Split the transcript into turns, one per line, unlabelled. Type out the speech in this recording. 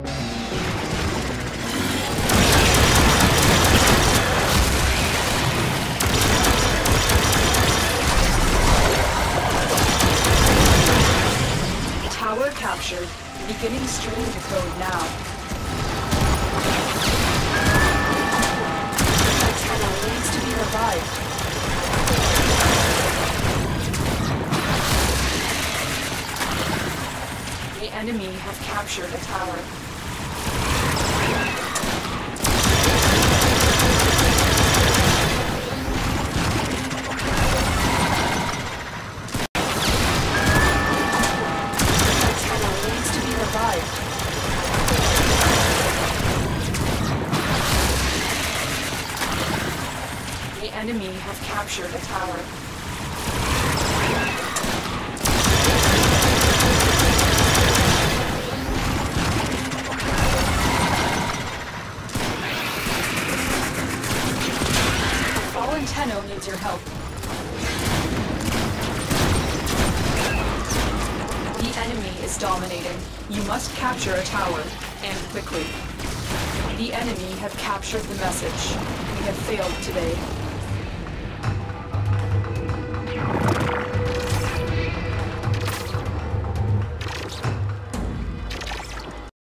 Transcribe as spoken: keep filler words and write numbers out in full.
Tower captured. Beginning stream decode now. Tower needs to be revived. The enemy have captured a tower. The enemy have captured a tower. Fallen Tenno needs your help. The enemy is dominating. You must capture a tower, and quickly. The enemy have captured the message. We have failed today.